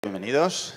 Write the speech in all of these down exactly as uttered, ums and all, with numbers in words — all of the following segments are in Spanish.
Bienvenidos.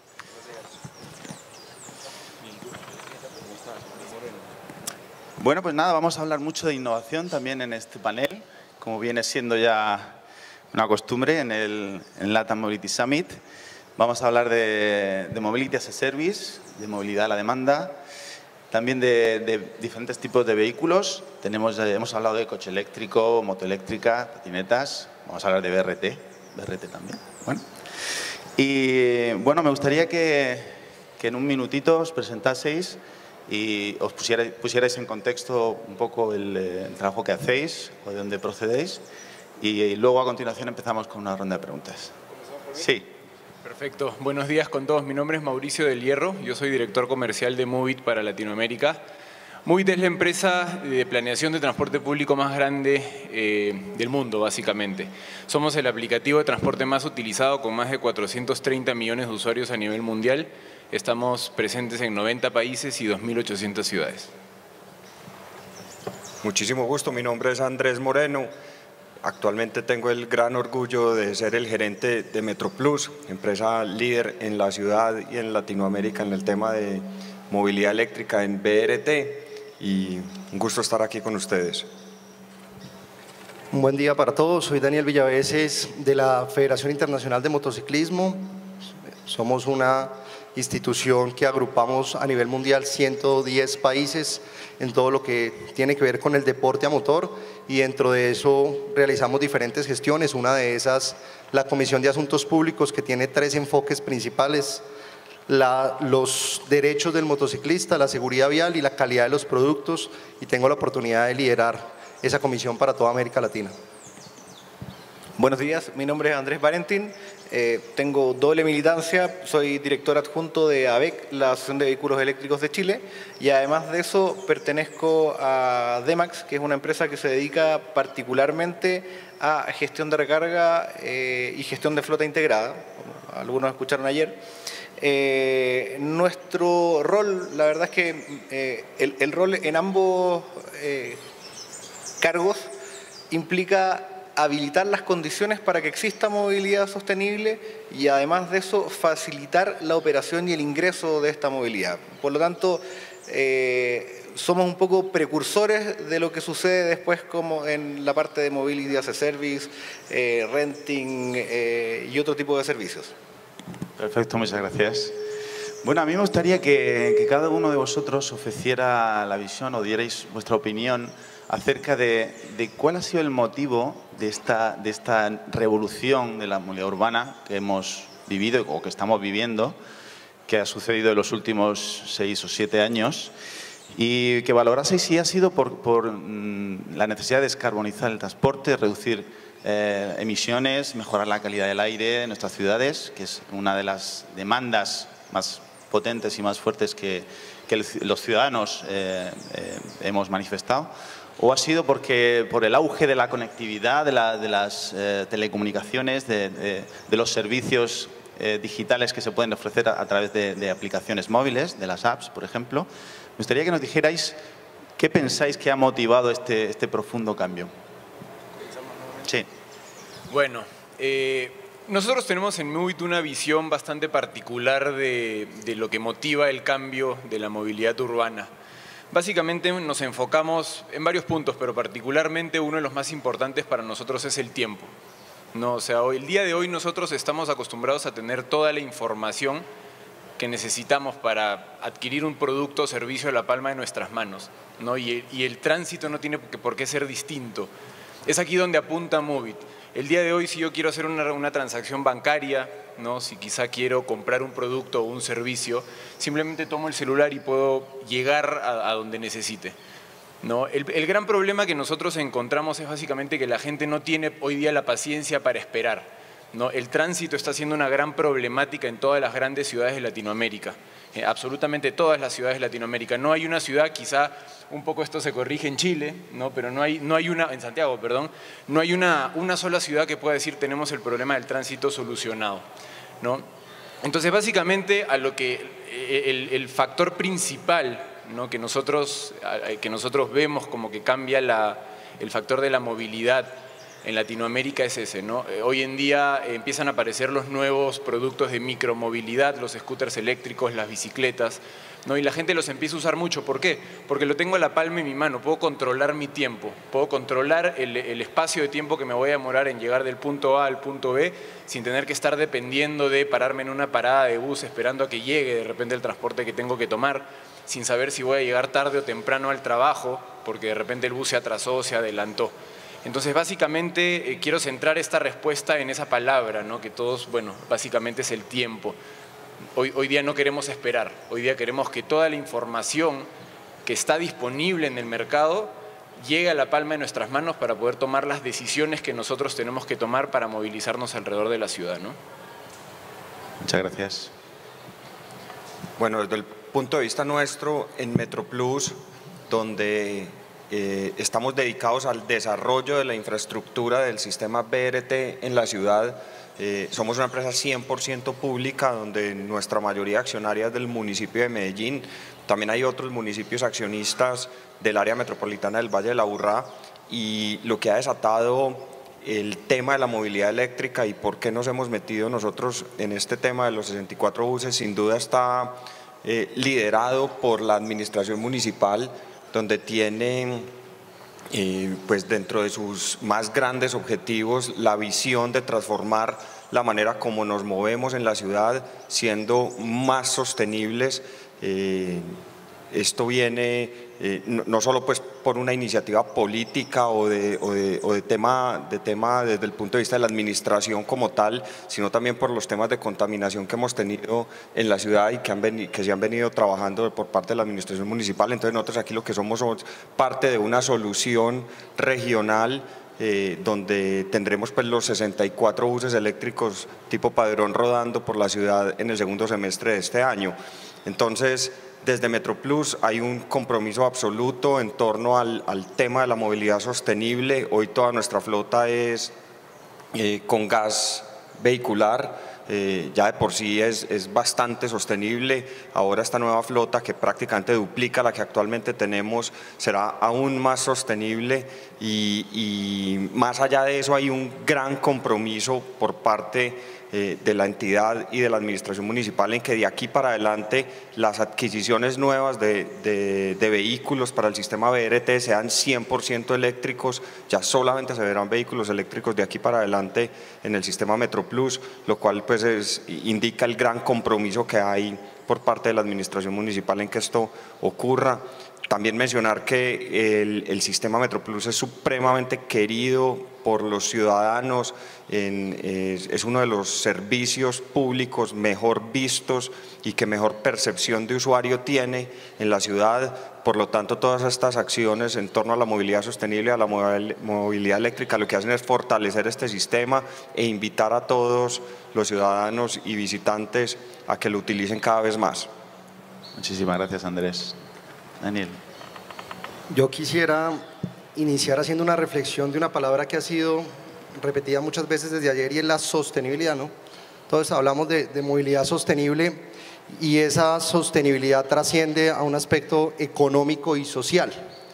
Bueno, pues nada, vamos a hablar mucho de innovación también en este panel, como viene siendo ya una costumbre en el en LATAM Mobility Summit. Vamos a hablar de, de Mobility as a Service, de movilidad a la demanda, también de, de diferentes tipos de vehículos. Tenemos, hemos hablado de coche eléctrico, moto eléctrica, patinetas. Vamos a hablar de B R T, B R T también. Bueno. Y bueno, me gustaría que, que en un minutito os presentaseis y os pusierais, pusierais en contexto un poco el, el trabajo que hacéis o de dónde procedéis. Y, y luego a continuación empezamos con una ronda de preguntas. Sí. Perfecto. Buenos días con todos. Mi nombre es Mauricio del Hierro. Yo soy director comercial de Movit para Latinoamérica. Movit es la empresa de planeación de transporte público más grande eh, del mundo, básicamente. Somos el aplicativo de transporte más utilizado con más de cuatrocientos treinta millones de usuarios a nivel mundial. Estamos presentes en noventa países y dos mil ochocientas ciudades. Muchísimo gusto. Mi nombre es Andrés Moreno. Actualmente tengo el gran orgullo de ser el gerente de MetroPlus, empresa líder en la ciudad y en Latinoamérica en el tema de movilidad eléctrica en B R T. Y un gusto estar aquí con ustedes. Un buen día para todos. Soy Daniel Villaveses de la Federación Internacional de Motociclismo. Somos una institución que agrupamos a nivel mundial ciento diez países en todo lo que tiene que ver con el deporte a motor, y dentro de eso realizamos diferentes gestiones. Una de esas, la Comisión de Asuntos Públicos, que tiene tres enfoques principales: La, los derechos del motociclista, la seguridad vial y la calidad de los productos, y tengo la oportunidad de liderar esa comisión para toda América Latina. Buenos días, mi nombre es Andrés Valentín, eh, tengo doble militancia, soy director adjunto de A B E C, la Asociación de Vehículos Eléctricos de Chile, y además de eso pertenezco a Demax, que es una empresa que se dedica particularmente a gestión de recarga eh, y gestión de flota integrada, como algunos escucharon ayer. Eh, nuestro rol, la verdad es que eh, el, el rol en ambos eh, cargos implica habilitar las condiciones para que exista movilidad sostenible y además de eso facilitar la operación y el ingreso de esta movilidad. Por lo tanto, eh, somos un poco precursores de lo que sucede después como en la parte de Mobility as a Service, eh, renting eh, y otro tipo de servicios. Perfecto, muchas gracias. Bueno, a mí me gustaría que, que cada uno de vosotros ofreciera la visión o dierais vuestra opinión acerca de, de cuál ha sido el motivo de esta, de esta revolución de la movilidad urbana que hemos vivido o que estamos viviendo, que ha sucedido en los últimos seis o siete años, y que valoraseis si ha sido por, por mm, la necesidad de descarbonizar el transporte, reducir Eh, emisiones, mejorar la calidad del aire en nuestras ciudades, que es una de las demandas más potentes y más fuertes que, que el, los ciudadanos eh, eh, hemos manifestado, o ha sido porque por el auge de la conectividad, de, la, de las eh, telecomunicaciones, de, de, de los servicios eh, digitales que se pueden ofrecer a, a través de, de aplicaciones móviles, de las apps, por ejemplo. Me gustaría que nos dijerais qué pensáis que ha motivado este, este profundo cambio. Sí. Bueno, eh, nosotros tenemos en Movit una visión bastante particular de, de lo que motiva el cambio de la movilidad urbana. Básicamente nos enfocamos en varios puntos, pero particularmente uno de los más importantes para nosotros es el tiempo, ¿no? O sea, hoy, el día de hoy nosotros estamos acostumbrados a tener toda la información que necesitamos para adquirir un producto o servicio a la palma de nuestras manos, ¿no? Y el, y el tránsito no tiene por qué ser distinto. Es aquí donde apunta Movit. El día de hoy, si yo quiero hacer una, una transacción bancaria, ¿no? Si quizá quiero comprar un producto o un servicio, simplemente tomo el celular y puedo llegar a, a donde necesite, ¿no? El, el gran problema que nosotros encontramos es básicamente que la gente no tiene hoy día la paciencia para esperar, ¿no? El tránsito está siendo una gran problemática en todas las grandes ciudades de Latinoamérica. Eh, absolutamente todas las ciudades de Latinoamérica. No hay una ciudad, quizá un poco esto se corrige en Chile, ¿no? Pero no hay, no hay una, en Santiago, perdón, no hay una, una sola ciudad que pueda decir tenemos el problema del tránsito solucionado, ¿no? Entonces, básicamente, a lo que el, el factor principal, ¿no? que, nosotros, que nosotros vemos como que cambia la, el factor de la movilidad en Latinoamérica es ese, ¿no? Eh, hoy en día eh, empiezan a aparecer los nuevos productos de micromovilidad, los scooters eléctricos, las bicicletas, ¿no? Y la gente los empieza a usar mucho. ¿Por qué? Porque lo tengo a la palma de mi mano, puedo controlar mi tiempo, puedo controlar el, el espacio de tiempo que me voy a demorar en llegar del punto A al punto B sin tener que estar dependiendo de pararme en una parada de bus esperando a que llegue de repente el transporte que tengo que tomar, sin saber si voy a llegar tarde o temprano al trabajo porque de repente el bus se atrasó o se adelantó. Entonces, básicamente, eh, quiero centrar esta respuesta en esa palabra, ¿no? Que todos, bueno, básicamente es el tiempo. Hoy, hoy día no queremos esperar, hoy día queremos que toda la información que está disponible en el mercado llegue a la palma de nuestras manos para poder tomar las decisiones que nosotros tenemos que tomar para movilizarnos alrededor de la ciudad, ¿no? Muchas gracias. Bueno, desde el punto de vista nuestro, en MetroPlus, donde eh, estamos dedicados al desarrollo de la infraestructura del sistema B R T en la ciudad. Eh, somos una empresa cien por ciento pública, donde nuestra mayoría accionaria es del municipio de Medellín. También hay otros municipios accionistas del área metropolitana del Valle de la Aburrá, y lo que ha desatado el tema de la movilidad eléctrica y por qué nos hemos metido nosotros en este tema de los sesenta y cuatro buses, sin duda está eh, liderado por la administración municipal, donde tiene eh, pues dentro de sus más grandes objetivos la visión de transformar la manera como nos movemos en la ciudad, siendo más sostenibles. Eh, esto viene eh, no, no solo pues por una iniciativa política o de, o, de, o de, tema, de tema desde el punto de vista de la administración como tal, sino también por los temas de contaminación que hemos tenido en la ciudad y que, han venido, que se han venido trabajando por parte de la administración municipal. Entonces nosotros aquí lo que somos somos parte de una solución regional Eh, donde tendremos pues los sesenta y cuatro buses eléctricos tipo Padrón rodando por la ciudad en el segundo semestre de este año. Entonces, desde MetroPlus hay un compromiso absoluto en torno al, al tema de la movilidad sostenible. Hoy toda nuestra flota es eh, con gas vehicular. Eh, ya de por sí es, es bastante sostenible. Ahora esta nueva flota, que prácticamente duplica la que actualmente tenemos, será aún más sostenible, y, y más allá de eso hay un gran compromiso por parte eh, de la entidad y de la administración municipal en que de aquí para adelante las adquisiciones nuevas de, de, de vehículos para el sistema B R T sean cien por ciento eléctricos. Ya solamente se verán vehículos eléctricos de aquí para adelante en el sistema MetroPlus, lo cual pues es, indica el gran compromiso que hay por parte de la administración municipal en que esto ocurra. También mencionar que el, el sistema MetroPlus es supremamente querido por los ciudadanos, en, es, es uno de los servicios públicos mejor vistos y que mejor percepción de usuario tiene en la ciudad. Por lo tanto, todas estas acciones en torno a la movilidad sostenible, a la movilidad eléctrica, lo que hacen es fortalecer este sistema e invitar a todos los ciudadanos y visitantes a que lo utilicen cada vez más. Muchísimas gracias, Andrés. Daniel. Yo quisiera iniciar haciendo una reflexión de una palabra que ha sido repetida muchas veces desde ayer, y es la sostenibilidad, ¿no? Entonces hablamos de, de movilidad sostenible, y esa sostenibilidad trasciende a un aspecto económico y social.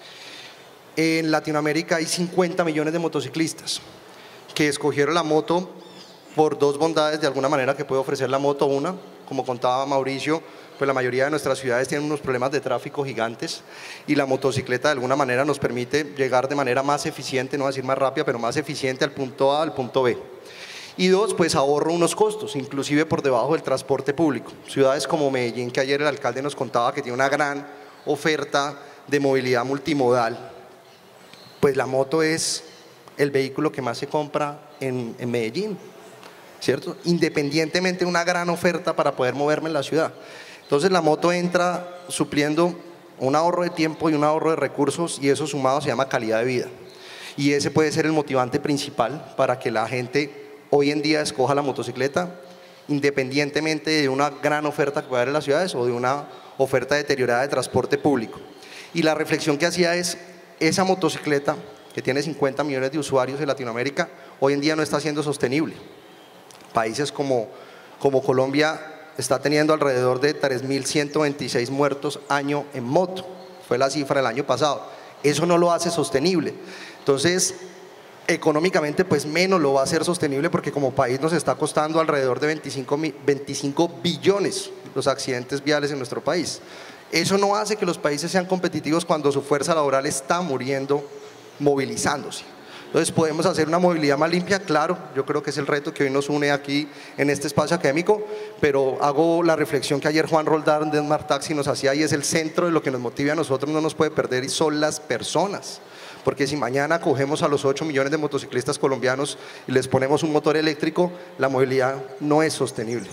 En Latinoamérica hay cincuenta millones de motociclistas que escogieron la moto por dos bondades de alguna manera que puede ofrecer la moto. Una, como contaba Mauricio, pues la mayoría de nuestras ciudades tienen unos problemas de tráfico gigantes, y la motocicleta de alguna manera nos permite llegar de manera más eficiente, no decir más rápida, pero más eficiente al punto A, al punto B. Y dos, pues ahorro unos costos, inclusive por debajo del transporte público. Ciudades como Medellín, que ayer el alcalde nos contaba que tiene una gran oferta de movilidad multimodal, pues la moto es el vehículo que más se compra en, en Medellín, ¿cierto? Independientemente de una gran oferta para poder moverme en la ciudad. Entonces la moto entra supliendo un ahorro de tiempo y un ahorro de recursos, y eso sumado se llama calidad de vida. Y ese puede ser el motivante principal para que la gente hoy en día escoja la motocicleta, independientemente de una gran oferta que pueda haber en las ciudades o de una oferta deteriorada de transporte público. Y la reflexión que hacía es, esa motocicleta que tiene cincuenta millones de usuarios en Latinoamérica, hoy en día no está siendo sostenible. Países como, como Colombia está teniendo alrededor de tres mil ciento veintiséis muertos año en moto, fue la cifra del año pasado. Eso no lo hace sostenible. Entonces, económicamente pues menos lo va a hacer sostenible, porque como país nos está costando alrededor de veinticinco, veinticinco billones los accidentes viales en nuestro país. Eso no hace que los países sean competitivos cuando su fuerza laboral está muriendo movilizándose. Entonces, ¿podemos hacer una movilidad más limpia? Claro, yo creo que es el reto que hoy nos une aquí en este espacio académico, pero hago la reflexión que ayer Juan Roldán de Smart Taxi nos hacía, y es el centro de lo que nos motiva a nosotros, no nos puede perder, y son las personas. Porque si mañana cogemos a los ocho millones de motociclistas colombianos y les ponemos un motor eléctrico, la movilidad no es sostenible.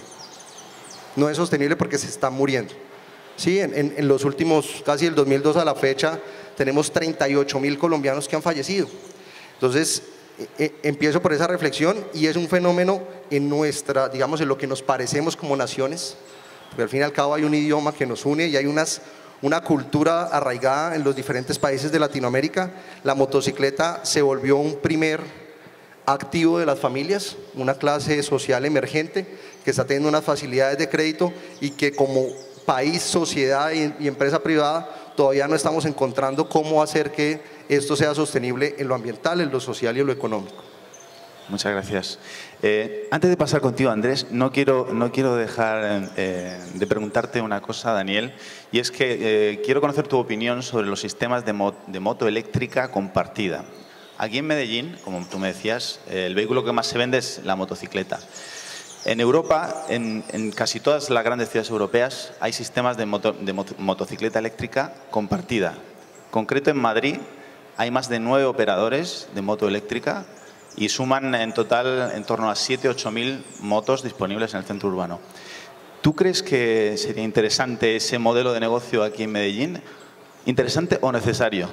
No es sostenible porque se está muriendo. Sí, en, en, en los últimos, casi del dos mil dos a la fecha, tenemos treinta y ocho mil colombianos que han fallecido. Entonces, eh, empiezo por esa reflexión, y es un fenómeno en nuestra, digamos, en lo que nos parecemos como naciones, porque al fin y al cabo hay un idioma que nos une y hay unas, una cultura arraigada en los diferentes países de Latinoamérica. La motocicleta se volvió un primer activo de las familias, una clase social emergente que está teniendo unas facilidades de crédito y que como país, sociedad y, y empresa privada todavía no estamos encontrando cómo hacer que esto sea sostenible en lo ambiental, en lo social y en lo económico. Muchas gracias. Eh, antes de pasar contigo, Andrés, no quiero, no quiero dejar eh, de preguntarte una cosa, Daniel, y es que eh, quiero conocer tu opinión sobre los sistemas de, mo de moto eléctrica compartida. Aquí en Medellín, como tú me decías, eh, el vehículo que más se vende es la motocicleta. En Europa, en, en casi todas las grandes ciudades europeas, hay sistemas de, moto, de moto, motocicleta eléctrica compartida. En concreto, en Madrid hay más de nueve operadores de moto eléctrica y suman en total en torno a siete u ocho mil motos disponibles en el centro urbano. ¿Tú crees que sería interesante ese modelo de negocio aquí en Medellín? ¿Interesante o necesario?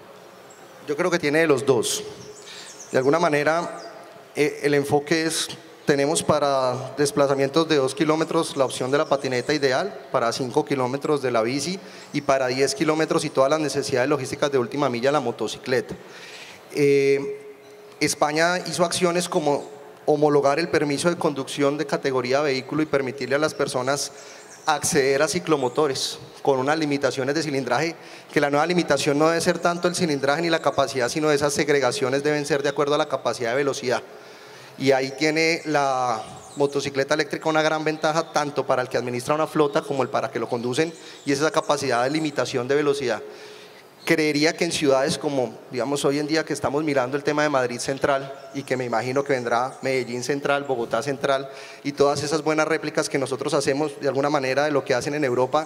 Yo creo que tiene de los dos. De alguna manera, eh, el enfoque es: tenemos para desplazamientos de dos kilómetros la opción de la patineta ideal, para cinco kilómetros de la bici y para diez kilómetros y todas las necesidades logísticas de última milla la motocicleta. Eh, España hizo acciones como homologar el permiso de conducción de categoría vehículo y permitirle a las personas acceder a ciclomotores con unas limitaciones de cilindraje, que la nueva limitación no debe ser tanto el cilindraje ni la capacidad, sino esas segregaciones deben ser de acuerdo a la capacidad de velocidad. Y ahí tiene la motocicleta eléctrica una gran ventaja, tanto para el que administra una flota como el para que lo conducen, y es esa capacidad de limitación de velocidad. Creería que en ciudades como, digamos, hoy en día que estamos mirando el tema de Madrid Central, y que me imagino que vendrá Medellín Central, Bogotá Central, y todas esas buenas réplicas que nosotros hacemos de alguna manera de lo que hacen en Europa,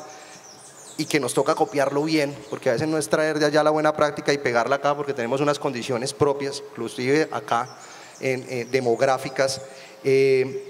y que nos toca copiarlo bien, porque a veces no es traer de allá la buena práctica y pegarla acá, porque tenemos unas condiciones propias, inclusive acá, En, eh, demográficas. Eh,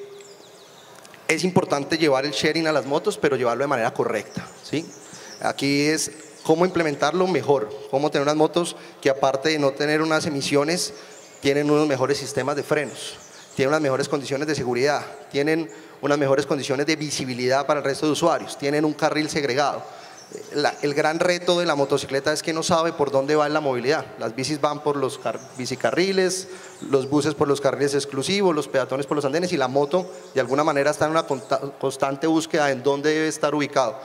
es importante llevar el sharing a las motos, pero llevarlo de manera correcta, ¿sí? Aquí es cómo implementarlo mejor, cómo tener unas motos que, aparte de no tener unas emisiones, tienen unos mejores sistemas de frenos, tienen unas mejores condiciones de seguridad, tienen unas mejores condiciones de visibilidad para el resto de usuarios, tienen un carril segregado. La, el gran reto de la motocicleta es que no sabe por dónde va en la movilidad. Las bicis van por los bicicarriles, los buses por los carriles exclusivos, los peatones por los andenes, y la moto de alguna manera está en una constante búsqueda en dónde debe estar ubicado.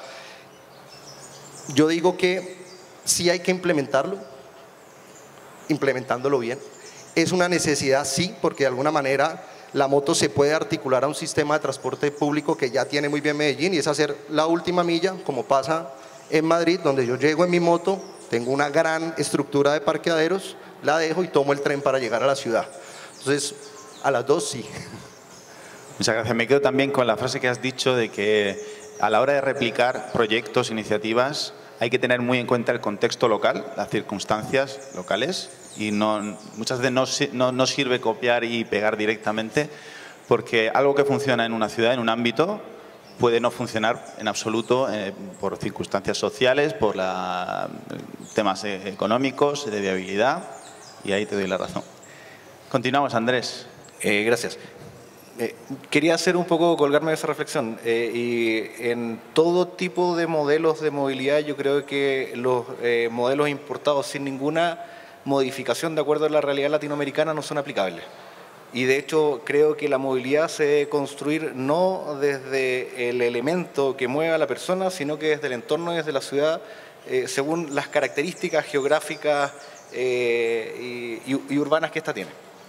Yo digo que sí hay que implementarlo, implementándolo bien. Es una necesidad, sí, porque de alguna manera la moto se puede articular a un sistema de transporte público que ya tiene muy bien Medellín, y es hacer la última milla, como pasa en Madrid, donde yo llego en mi moto, tengo una gran estructura de parqueaderos, la dejo y tomo el tren para llegar a la ciudad. Entonces, a las dos sí. Muchas gracias. Me quedo también con la frase que has dicho de que a la hora de replicar proyectos, iniciativas, hay que tener muy en cuenta el contexto local, las circunstancias locales, y no, muchas veces no, no, no sirve copiar y pegar directamente, porque algo que funciona en una ciudad, en un ámbito, puede no funcionar en absoluto eh, por circunstancias sociales, por la, temas económicos, de viabilidad, y ahí te doy la razón. Continuamos, Andrés. Eh, gracias. Eh, quería hacer un poco, colgarme de esa reflexión, eh, y en todo tipo de modelos de movilidad yo creo que los eh, modelos importados sin ninguna modificación de acuerdo a la realidad latinoamericana no son aplicables. Y de hecho creo que la movilidad se debe construir no desde el elemento que mueve a la persona, sino que desde el entorno y desde la ciudad, eh, según las características geográficas eh, y, y, y urbanas que ésta tiene.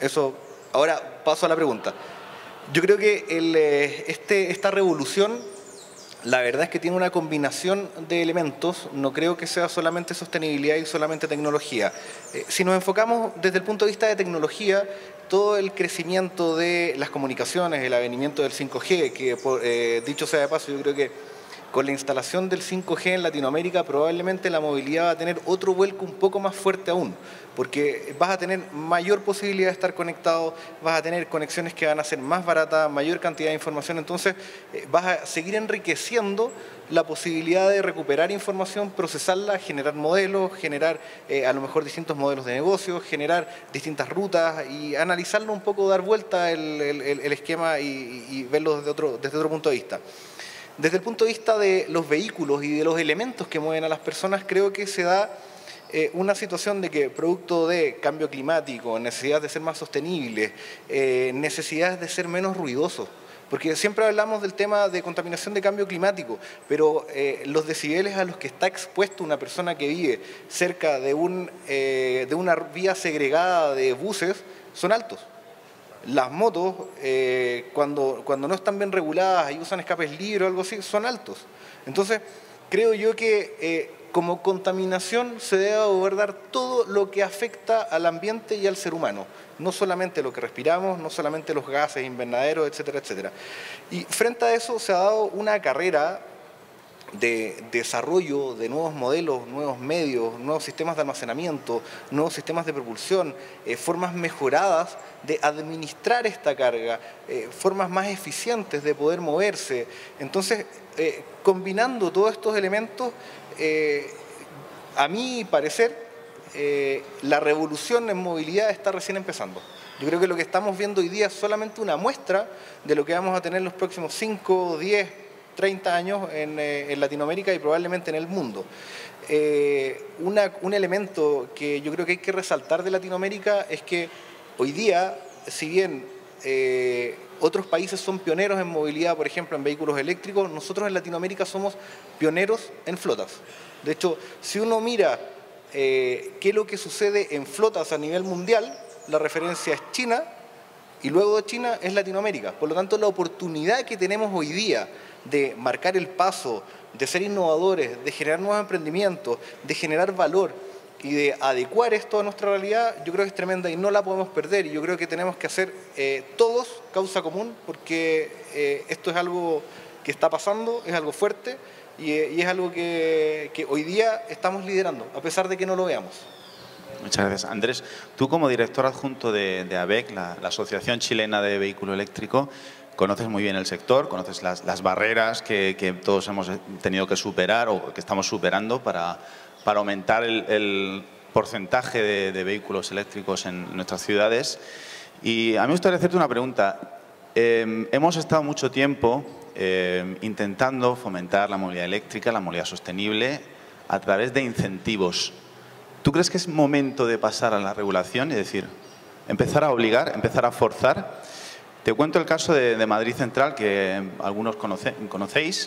eso, ahora paso a la pregunta. Yo creo que el, este, esta revolución, la verdad es que tiene una combinación de elementos, no creo que sea solamente sostenibilidad y solamente tecnología. Eh, si nos enfocamos desde el punto de vista de tecnología, todo el crecimiento de las comunicaciones, el avenimiento del cinco G, que eh, dicho sea de paso, yo creo que con la instalación del cinco G en Latinoamérica probablemente la movilidad va a tener otro vuelco un poco más fuerte aún, porque vas a tener mayor posibilidad de estar conectado, vas a tener conexiones que van a ser más baratas, mayor cantidad de información, entonces eh, vas a seguir enriqueciendo la posibilidad de recuperar información, procesarla, generar modelos, generar eh, a lo mejor distintos modelos de negocio, generar distintas rutas y analizarlo un poco, dar vuelta el, el, el esquema y, y verlo desde otro, desde otro punto de vista. Desde el punto de vista de los vehículos y de los elementos que mueven a las personas, creo que se da eh, una situación de que producto de cambio climático, necesidad de ser más sostenibles, eh, necesidad de ser menos ruidosos, porque siempre hablamos del tema de contaminación de cambio climático, pero eh, los decibeles a los que está expuesto una persona que vive cerca de, un, eh, de una vía segregada de buses son altos. Las motos, eh, cuando, cuando no están bien reguladas y usan escapes libres o algo así, son altos. Entonces, creo yo que eh, como contaminación se debe abordar todo lo que afecta al ambiente y al ser humano. No solamente lo que respiramos, no solamente los gases invernaderos, etcétera, etcétera. Y frente a eso se ha dado una carrera de desarrollo de nuevos modelos, nuevos medios, nuevos sistemas de almacenamiento, nuevos sistemas de propulsión, eh, formas mejoradas de administrar esta carga, eh, formas más eficientes de poder moverse. Entonces, eh, combinando todos estos elementos, eh, a mi parecer, eh, la revolución en movilidad está recién empezando. Yo creo que lo que estamos viendo hoy día es solamente una muestra de lo que vamos a tener en los próximos cinco, diez, treinta años en, eh, en Latinoamérica y probablemente en el mundo. Eh, una, un elemento que yo creo que hay que resaltar de Latinoamérica es que hoy día, si bien eh, otros países son pioneros en movilidad, por ejemplo en vehículos eléctricos, nosotros en Latinoamérica somos pioneros en flotas. De hecho, si uno mira eh, qué es lo que sucede en flotas a nivel mundial, la referencia es China y luego de China es Latinoamérica. Por lo tanto, la oportunidad que tenemos hoy día de marcar el paso, de ser innovadores, de generar nuevos emprendimientos, de generar valor y de adecuar esto a nuestra realidad, yo creo que es tremenda y no la podemos perder. Y yo creo que tenemos que hacer eh, todos causa común, porque eh, esto es algo que está pasando, es algo fuerte y, y es algo que, que hoy día estamos liderando, a pesar de que no lo veamos. Muchas gracias. Andrés, tú como director adjunto de, de AVEC, la, la Asociación Chilena de Vehículo Eléctrico, conoces muy bien el sector, conoces las, las barreras que, que todos hemos tenido que superar o que estamos superando para, para aumentar el, el porcentaje de, de vehículos eléctricos en nuestras ciudades. Y a mí me gustaría hacerte una pregunta. Eh, hemos estado mucho tiempo eh, intentando fomentar la movilidad eléctrica, la movilidad sostenible, a través de incentivos. ¿Tú crees que es momento de pasar a la regulación? Es decir, empezar a obligar, empezar a forzar. Te cuento el caso de, de Madrid Central, que algunos conoce, conocéis,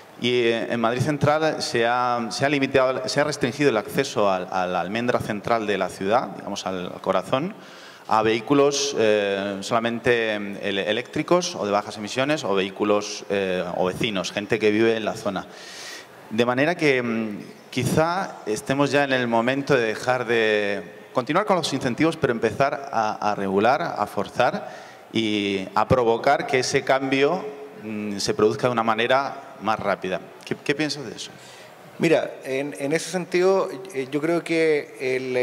y en Madrid Central se ha, se ha limitado, se ha restringido el acceso a, a la almendra central de la ciudad, digamos al corazón, a vehículos eh, solamente eléctricos o de bajas emisiones o vehículos eh, o vecinos, gente que vive en la zona. De manera que quizá estemos ya en el momento de dejar de continuar con los incentivos, pero empezar a, a regular, a forzar y a provocar que ese cambio mmm, se produzca de una manera más rápida. ¿Qué, qué piensas de eso? Mira, en, en ese sentido, eh, yo creo que el,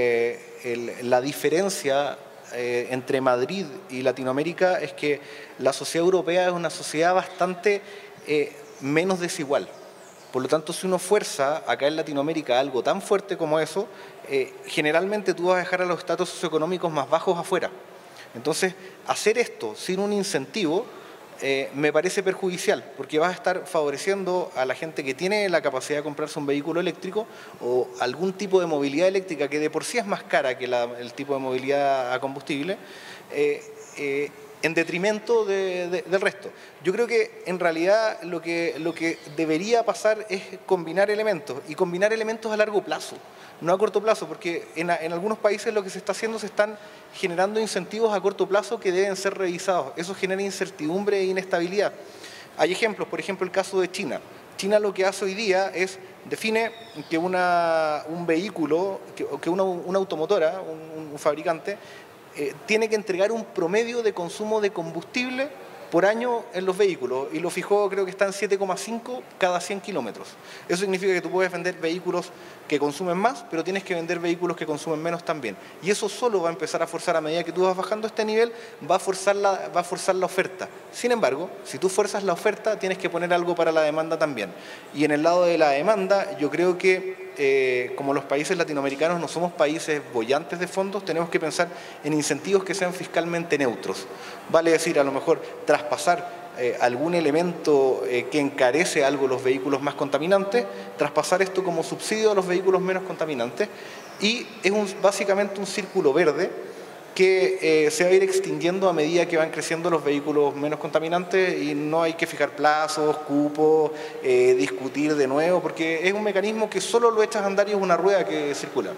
el, la diferencia eh, entre Madrid y Latinoamérica es que la sociedad europea es una sociedad bastante eh, menos desigual. Por lo tanto, si uno fuerza acá en Latinoamérica algo tan fuerte como eso, eh, generalmente tú vas a dejar a los estratos socioeconómicos más bajos afuera. Entonces, hacer esto sin un incentivo eh, me parece perjudicial, porque vas a estar favoreciendo a la gente que tiene la capacidad de comprarse un vehículo eléctrico o algún tipo de movilidad eléctrica que de por sí es más cara que la, el tipo de movilidad a combustible, eh, eh, en detrimento de, de, del resto. Yo creo que en realidad lo que, lo que debería pasar es combinar elementos, y combinar elementos a largo plazo, no a corto plazo, porque en, en algunos países lo que se está haciendo, se están generando incentivos a corto plazo que deben ser revisados. Eso genera incertidumbre e inestabilidad. Hay ejemplos, por ejemplo el caso de China. China lo que hace hoy día es, define que una, un vehículo, que, que una, una automotora, un, un fabricante, eh, tiene que entregar un promedio de consumo de combustible por año en los vehículos, y lo fijó, creo que está en siete coma cinco cada cien kilómetros. Eso significa que tú puedes vender vehículos que consumen más, pero tienes que vender vehículos que consumen menos también. Y eso solo va a empezar a forzar, a medida que tú vas bajando este nivel, va a forzar la, va a forzar la oferta. Sin embargo, si tú fuerzas la oferta, tienes que poner algo para la demanda también. Y en el lado de la demanda, yo creo que eh, como los países latinoamericanos no somos países bollantes de fondos, tenemos que pensar en incentivos que sean fiscalmente neutros. Vale decir, a lo mejor traspasar Eh, algún elemento eh, que encarece algo los vehículos más contaminantes, traspasar esto como subsidio a los vehículos menos contaminantes, y es un, básicamente un círculo verde que eh, se va a ir extinguiendo a medida que van creciendo los vehículos menos contaminantes, y no hay que fijar plazos, cupos, eh, discutir de nuevo, porque es un mecanismo que solo lo echas a andar y es una rueda que circula.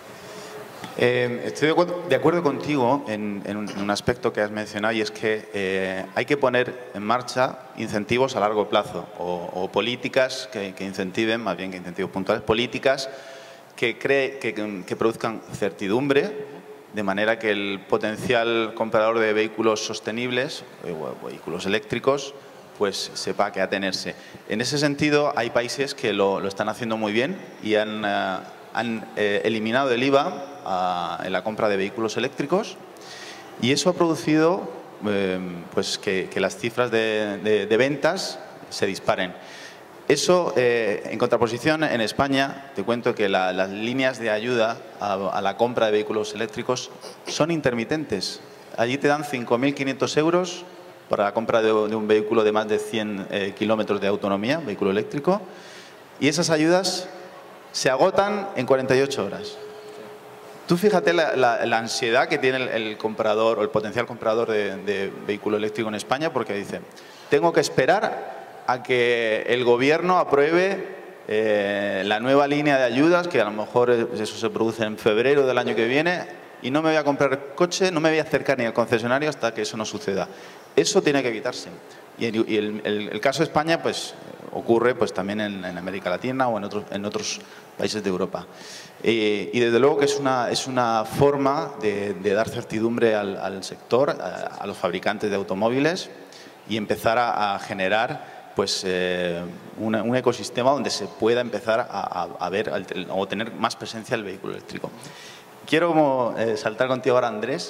Eh, estoy de acuerdo, de acuerdo contigo en, en, un, en un aspecto que has mencionado, y es que eh, hay que poner en marcha incentivos a largo plazo, o, o políticas que, que incentiven, más bien que incentivos puntuales, políticas que, cree, que, que produzcan certidumbre, de manera que el potencial comprador de vehículos sostenibles, o vehículos eléctricos, pues sepa a qué atenerse. En ese sentido, hay países que lo, lo están haciendo muy bien y han, uh, han eh, eliminado el I V A en la compra de vehículos eléctricos, y eso ha producido eh, pues que, que las cifras de, de, de ventas se disparen. Eso, eh, en contraposición, en España, te cuento que la, las líneas de ayuda a, a la compra de vehículos eléctricos son intermitentes. Allí te dan cinco mil quinientos euros para la compra de, de un vehículo de más de cien eh, kilómetros de autonomía, vehículo eléctrico, y esas ayudas se agotan en cuarenta y ocho horas. Tú fíjate la, la, la ansiedad que tiene el, el comprador o el potencial comprador de, de vehículo eléctrico en España, porque dice, tengo que esperar a que el gobierno apruebe eh, la nueva línea de ayudas, que a lo mejor eso se produce en febrero del año que viene, y no me voy a comprar coche, no me voy a acercar ni al concesionario hasta que eso no suceda. Eso tiene que evitarse. Y, y el, el, el caso de España pues ocurre pues también en, en América Latina o en otros, en otros países de Europa. Eh, y desde luego que es una, es una forma de, de dar certidumbre al, al sector, a, a los fabricantes de automóviles, y empezar a, a generar pues, eh, una, un ecosistema donde se pueda empezar a, a, a ver o tener más presencia el vehículo eléctrico. Quiero eh, saltar contigo ahora, Andrés,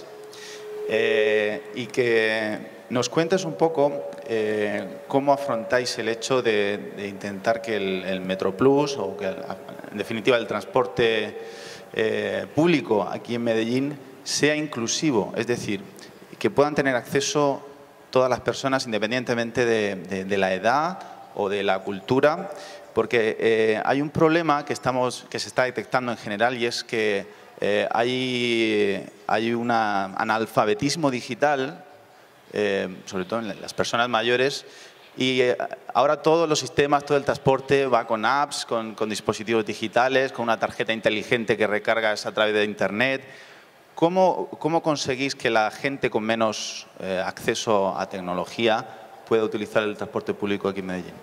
eh, y que nos cuentes un poco eh, cómo afrontáis el hecho de, de intentar que el, el MetroPlus, o que en definitiva el transporte eh, público aquí en Medellín sea inclusivo, es decir, que puedan tener acceso todas las personas independientemente de, de, de la edad o de la cultura, porque eh, hay un problema que, estamos, que se está detectando en general, y es que eh, hay, hay un analfabetismo digital, Eh, sobre todo en las personas mayores, y eh, ahora todos los sistemas, todo el transporte va con apps, con, con dispositivos digitales, con una tarjeta inteligente que recargas a través de Internet. ¿Cómo, cómo conseguís que la gente con menos eh, acceso a tecnología pueda utilizar el transporte público aquí en Medellín?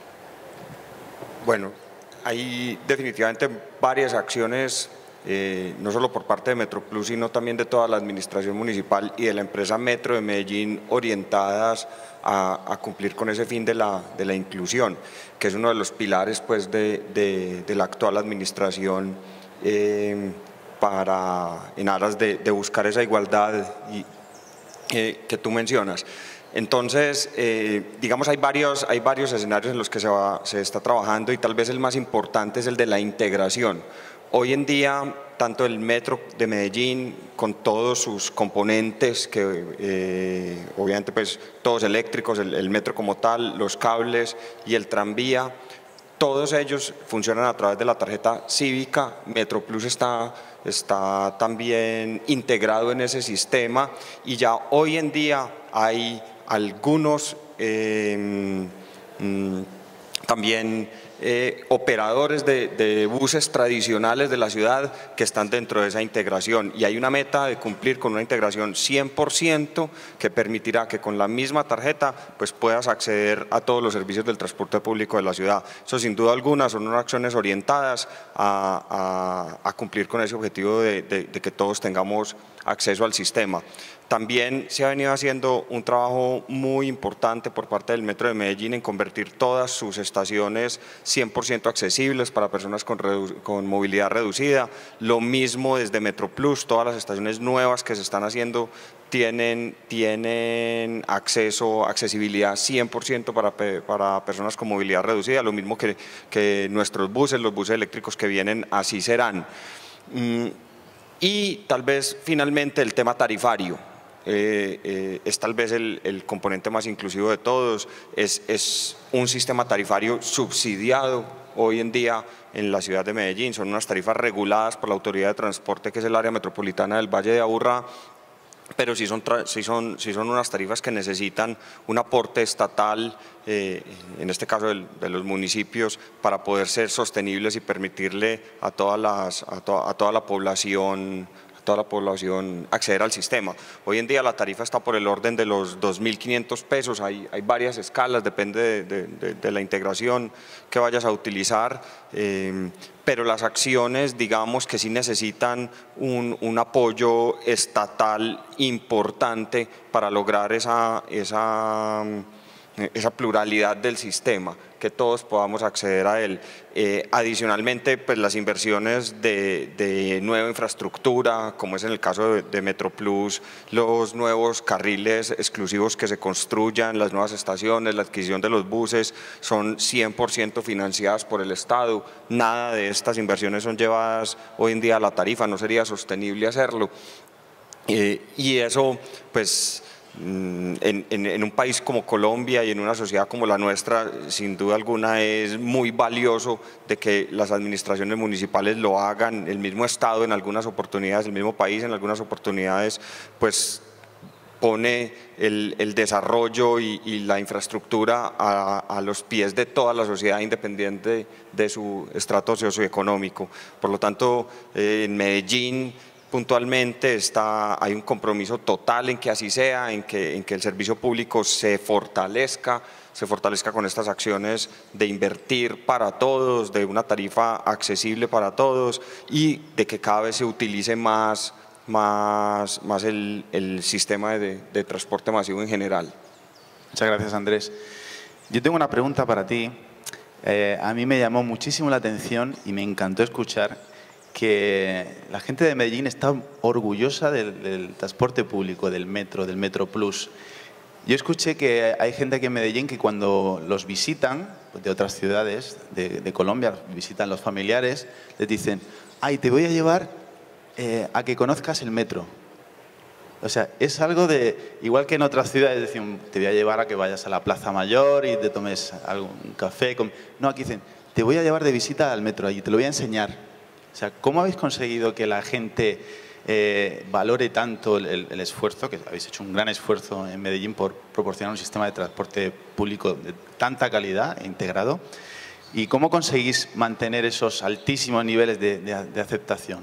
Bueno, hay definitivamente varias acciones, Eh, no solo por parte de MetroPlus, sino también de toda la administración municipal y de la empresa Metro de Medellín, orientadas a, a cumplir con ese fin de la, de la inclusión, que es uno de los pilares pues, de, de, de la actual administración eh, para, en aras de, de buscar esa igualdad y, eh, que tú mencionas. Entonces, eh, digamos, hay varios, hay varios escenarios en los que se, va, se está trabajando, y tal vez el más importante es el de la integración. Hoy en día, tanto el Metro de Medellín, con todos sus componentes, que eh, obviamente pues todos eléctricos, el, el metro como tal, los cables y el tranvía, todos ellos funcionan a través de la tarjeta cívica. MetroPlus está, está también integrado en ese sistema y ya hoy en día hay algunos eh, mm, también eh, operadores de, de buses tradicionales de la ciudad que están dentro de esa integración, y hay una meta de cumplir con una integración cien por ciento que permitirá que con la misma tarjeta pues puedas acceder a todos los servicios del transporte público de la ciudad. Eso sin duda alguna son unas acciones orientadas a, a, a cumplir con ese objetivo de, de, de que todos tengamos acceso al sistema. También se ha venido haciendo un trabajo muy importante por parte del Metro de Medellín en convertir todas sus estaciones cien por ciento accesibles para personas con, con movilidad reducida. Lo mismo desde MetroPlus, todas las estaciones nuevas que se están haciendo tienen, tienen acceso, accesibilidad cien por ciento para, para personas con movilidad reducida, lo mismo que, que nuestros buses, los buses eléctricos que vienen así serán. Mm, y tal vez finalmente el tema tarifario. Eh, eh, es tal vez el, el componente más inclusivo de todos, es, es un sistema tarifario subsidiado hoy en día en la ciudad de Medellín. Son unas tarifas reguladas por la Autoridad de Transporte, que es el área metropolitana del Valle de Aburrá, pero sí son, sí son, sí son unas tarifas que necesitan un aporte estatal, eh, en este caso de, de los municipios, para poder ser sostenibles y permitirle a, todas las, a, to, a toda la población toda la población acceder al sistema. Hoy en día la tarifa está por el orden de los dos mil quinientos pesos, hay, hay varias escalas, depende de, de, de, de la integración que vayas a utilizar, eh, pero las acciones, digamos que sí necesitan un, un apoyo estatal importante para lograr esa, esa, esa pluralidad del sistema, que todos podamos acceder a él. Eh, adicionalmente, pues las inversiones de, de nueva infraestructura, como es en el caso de, de MetroPlus, los nuevos carriles exclusivos que se construyan, las nuevas estaciones, la adquisición de los buses, son cien por ciento financiadas por el Estado. Nada de estas inversiones son llevadas hoy en día a la tarifa, no sería sostenible hacerlo. Eh, y eso, pues, En, en, en un país como Colombia y en una sociedad como la nuestra, sin duda alguna es muy valioso de que las administraciones municipales lo hagan, el mismo Estado en algunas oportunidades, el mismo país en algunas oportunidades, pues pone el, el desarrollo y, y la infraestructura a, a los pies de toda la sociedad independiente de su estrato socioeconómico. Por lo tanto, eh, en Medellín puntualmente está, hay un compromiso total en que así sea, en que, en que el servicio público se fortalezca, se fortalezca con estas acciones de invertir para todos, de una tarifa accesible para todos y de que cada vez se utilice más, más, más el, el sistema de, de transporte masivo en general. Muchas gracias, Andrés. Yo tengo una pregunta para ti. Eh, a mí me llamó muchísimo la atención y me encantó escuchar que la gente de Medellín está orgullosa del, del transporte público, del metro, del MetroPlus. Yo escuché que hay gente aquí en Medellín que cuando los visitan, de otras ciudades de, de Colombia, visitan los familiares, les dicen, ay, te voy a llevar eh, a que conozcas el metro. O sea, es algo de, igual que en otras ciudades, decían, te voy a llevar a que vayas a la Plaza Mayor y te tomes algo, un café. Con... No, aquí dicen, te voy a llevar de visita al metro y te lo voy a enseñar. O sea, ¿cómo habéis conseguido que la gente eh, valore tanto el, el esfuerzo, que habéis hecho un gran esfuerzo en Medellín por proporcionar un sistema de transporte público de tanta calidad e integrado? ¿Y cómo conseguís mantener esos altísimos niveles de, de, de aceptación?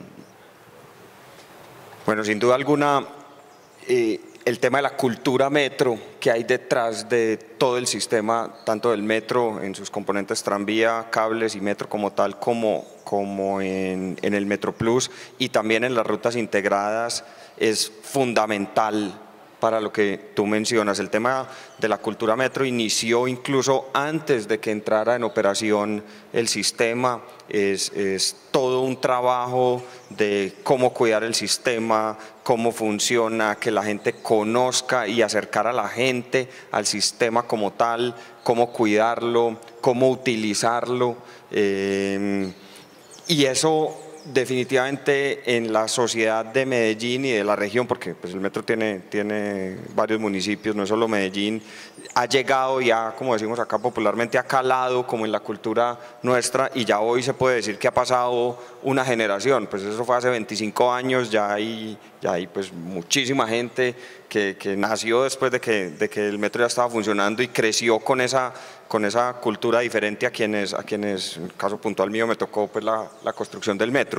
Bueno, sin duda alguna, eh, el tema de la cultura metro que hay detrás de todo el sistema, tanto del metro en sus componentes tranvía, cables y metro como tal, como, como en, en el MetroPlus y también en las rutas integradas, es fundamental para lo que tú mencionas. El tema de la cultura metro inició incluso antes de que entrara en operación el sistema. Es, es todo un trabajo de cómo cuidar el sistema, cómo funciona, que la gente conozca y acercar a la gente al sistema como tal, cómo cuidarlo, cómo utilizarlo. Eh, y eso definitivamente en la sociedad de Medellín y de la región, porque pues el metro tiene, tiene varios municipios, no es solo Medellín, ha llegado ya, como decimos acá popularmente, ha calado como en la cultura nuestra, y ya hoy se puede decir que ha pasado una generación. Pues eso fue hace veinticinco años, ya hay, ya hay pues muchísima gente que, que nació después de que, de que el metro ya estaba funcionando y creció con esa, con esa cultura diferente a quienes, a quienes, en el caso puntual mío, me tocó pues la, la construcción del metro.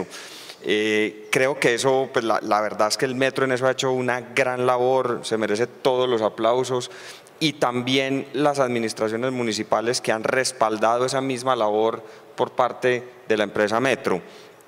Eh, creo que eso, pues la, la verdad es que el metro en eso ha hecho una gran labor, se merece todos los aplausos, y también las administraciones municipales que han respaldado esa misma labor por parte de la empresa Metro.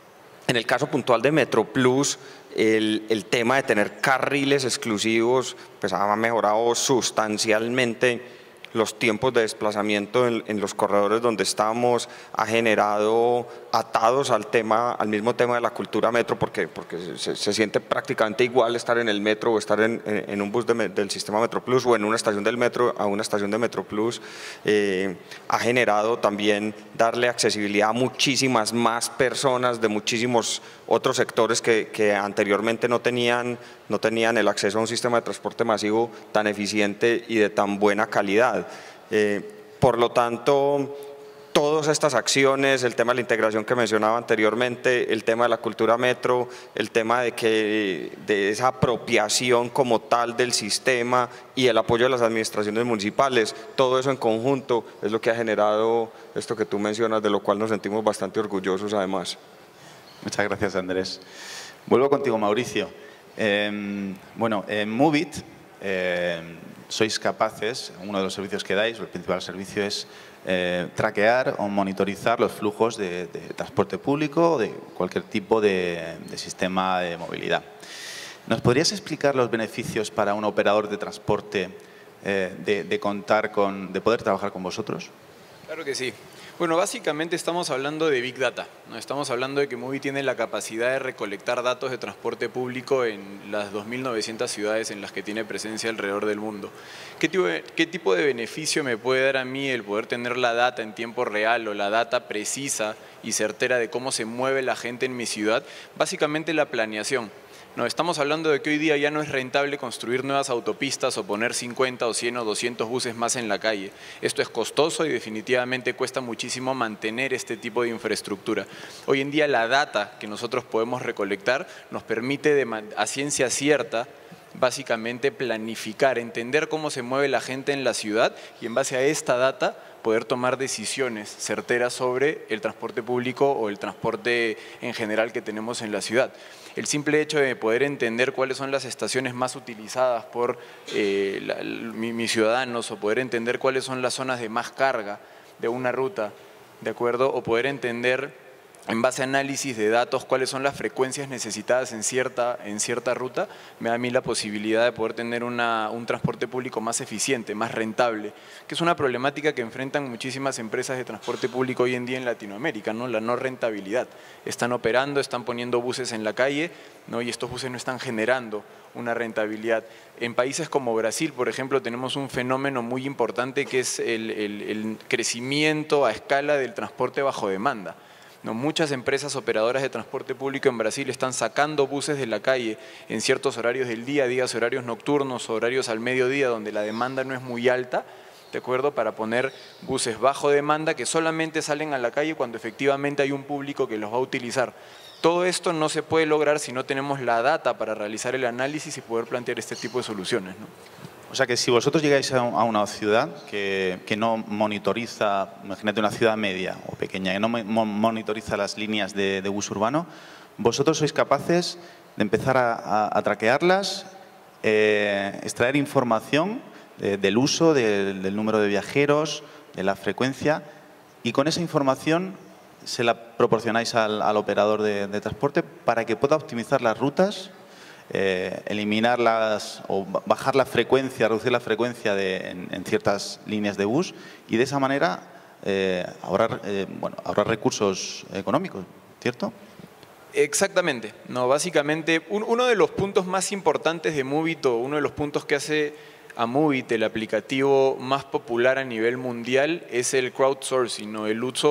En el caso puntual de MetroPlus, el, el tema de tener carriles exclusivos pues ha mejorado sustancialmente los tiempos de desplazamiento en, en los corredores donde estamos, ha generado atados al tema, al mismo tema de la cultura metro, porque, porque se, se siente prácticamente igual estar en el metro o estar en, en un bus de, del sistema MetroPlus o en una estación del metro a una estación de MetroPlus. Eh, ha generado también darle accesibilidad a muchísimas más personas de muchísimos otros sectores que, que anteriormente no tenían, no tenían el acceso a un sistema de transporte masivo tan eficiente y de tan buena calidad. Eh, por lo tanto, todas estas acciones, el tema de la integración que mencionaba anteriormente, el tema de la cultura metro, el tema de, que, de esa apropiación como tal del sistema y el apoyo de las administraciones municipales, todo eso en conjunto es lo que ha generado esto que tú mencionas, de lo cual nos sentimos bastante orgullosos además. Muchas gracias, Andrés. Vuelvo contigo, Mauricio. Eh, bueno, en Moovit eh, sois capaces, uno de los servicios que dais, el principal servicio es eh, traquear o monitorizar los flujos de, de transporte público o de cualquier tipo de, de sistema de movilidad. ¿Nos podrías explicar los beneficios para un operador de transporte eh, de, de contar con, de poder trabajar con vosotros? Claro que sí. Bueno, básicamente estamos hablando de Big Data, ¿no? Estamos hablando de que Moovit tiene la capacidad de recolectar datos de transporte público en las dos mil novecientas ciudades en las que tiene presencia alrededor del mundo. ¿Qué tipo, de, ¿Qué tipo de beneficio me puede dar a mí el poder tener la data en tiempo real o la data precisa y certera de cómo se mueve la gente en mi ciudad? Básicamente la planeación. No, estamos hablando de que hoy día ya no es rentable construir nuevas autopistas o poner cincuenta o cien o doscientos buses más en la calle. Esto es costoso y definitivamente cuesta muchísimo mantener este tipo de infraestructura. Hoy en día la data que nosotros podemos recolectar nos permite de, a ciencia cierta básicamente planificar, entender cómo se mueve la gente en la ciudad y en base a esta data poder tomar decisiones certeras sobre el transporte público o el transporte en general que tenemos en la ciudad. El simple hecho de poder entender cuáles son las estaciones más utilizadas por eh, la, mi, mis ciudadanos o poder entender cuáles son las zonas de más carga de una ruta, ¿de acuerdo? O poder entender en base a análisis de datos cuáles son las frecuencias necesitadas en cierta, en cierta ruta, me da a mí la posibilidad de poder tener una, un transporte público más eficiente, más rentable, que es una problemática que enfrentan muchísimas empresas de transporte público hoy en día en Latinoamérica, ¿no? La no rentabilidad. Están operando, están poniendo buses en la calle, ¿no? Y estos buses no están generando una rentabilidad. En países como Brasil, por ejemplo, tenemos un fenómeno muy importante que es el, el, el crecimiento a escala del transporte bajo demanda. No, muchas empresas operadoras de transporte público en Brasil están sacando buses de la calle en ciertos horarios del día, días horarios nocturnos, horarios al mediodía donde la demanda no es muy alta, ¿de acuerdo? Para poner buses bajo demanda que solamente salen a la calle cuando efectivamente hay un público que los va a utilizar. Todo esto no se puede lograr si no tenemos la data para realizar el análisis y poder plantear este tipo de soluciones, ¿no? O sea que si vosotros llegáis a una ciudad que, que no monitoriza, imagínate una ciudad media o pequeña, que no monitoriza las líneas de, de bus urbano, vosotros sois capaces de empezar a, a, a traquearlas, eh, extraer información de, del uso, de, del número de viajeros, de la frecuencia, y con esa información se la proporcionáis al, al operador de, de transporte para que pueda optimizar las rutas, Eh, eliminar las o bajar la frecuencia, reducir la frecuencia de, en, en ciertas líneas de bus y de esa manera eh, ahorrar, eh, bueno, ahorrar recursos económicos, ¿cierto? Exactamente. No, básicamente un, uno de los puntos más importantes de Moovit o uno de los puntos que hace a Moovit el aplicativo más popular a nivel mundial es el crowdsourcing, ¿no? El uso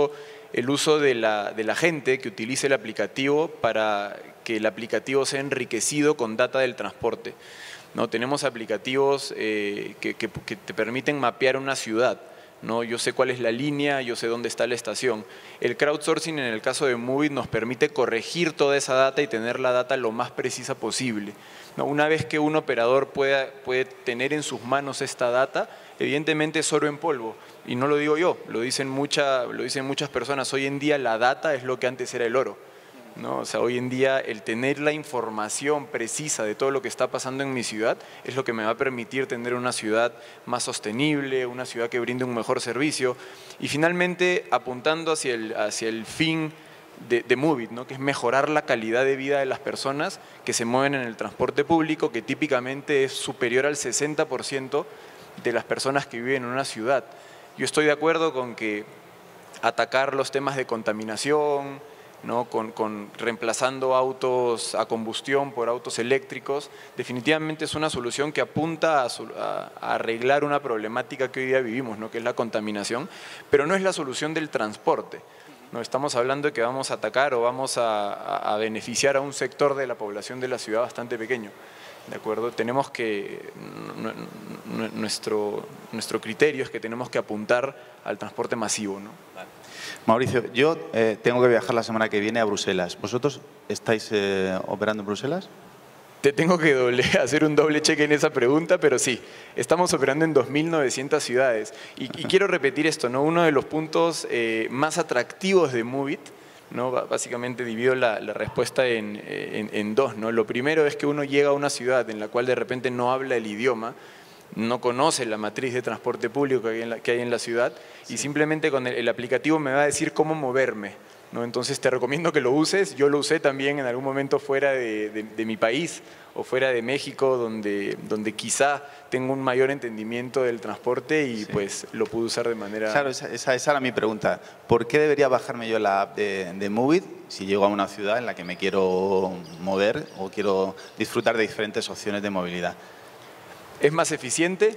el uso de la, de la gente que utilice el aplicativo para que el aplicativo sea enriquecido con data del transporte, ¿no? Tenemos aplicativos eh, que, que, que te permiten mapear una ciudad, ¿no? Yo sé cuál es la línea, yo sé dónde está la estación. El crowdsourcing en el caso de Moovit nos permite corregir toda esa data y tener la data lo más precisa posible, ¿no? Una vez que un operador pueda, puede tener en sus manos esta data, evidentemente es oro en polvo. Y no lo digo yo, lo dicen, mucha, lo dicen muchas personas. Hoy en día la data es lo que antes era el oro, ¿no? O sea, hoy en día el tener la información precisa de todo lo que está pasando en mi ciudad es lo que me va a permitir tener una ciudad más sostenible, una ciudad que brinde un mejor servicio y finalmente apuntando hacia el, hacia el fin de, de Moovit, ¿no? Que es mejorar la calidad de vida de las personas que se mueven en el transporte público, que típicamente es superior al sesenta por ciento de las personas que viven en una ciudad. Yo estoy de acuerdo con que atacar los temas de contaminación, ¿no? con, con reemplazando autos a combustión por autos eléctricos, definitivamente es una solución que apunta a, a, a arreglar una problemática que hoy día vivimos, ¿no? Que es la contaminación, pero no es la solución del transporte. No estamos hablando de que vamos a atacar o vamos a, a, a beneficiar a un sector de la población de la ciudad bastante pequeño. ¿De acuerdo? Tenemos que, nuestro, nuestro criterio es que tenemos que apuntar al transporte masivo, ¿no? Mauricio, yo eh, tengo que viajar la semana que viene a Bruselas. ¿Vosotros estáis eh, operando en Bruselas? Te tengo que doble, hacer un doble cheque en esa pregunta, pero sí, estamos operando en dos mil novecientas ciudades. Y, y quiero repetir esto, ¿no? Uno de los puntos eh, más atractivos de Moovit, ¿no? Básicamente divido la, la respuesta en, en, en dos, ¿no? Lo primero es que uno llega a una ciudad en la cual de repente no habla el idioma, no conoce la matriz de transporte público que hay en la, que hay en la ciudad sí. Y simplemente con el, el aplicativo me va a decir cómo moverme, ¿no? Entonces te recomiendo que lo uses. Yo lo usé también en algún momento fuera de, de, de mi país o fuera de México, donde, donde quizá tengo un mayor entendimiento del transporte y sí. Pues lo pude usar de manera… Claro, esa, esa, esa era mi pregunta. ¿Por qué debería bajarme yo la app de, de Moovit si llego a una ciudad en la que me quiero mover o quiero disfrutar de diferentes opciones de movilidad? Es más eficiente,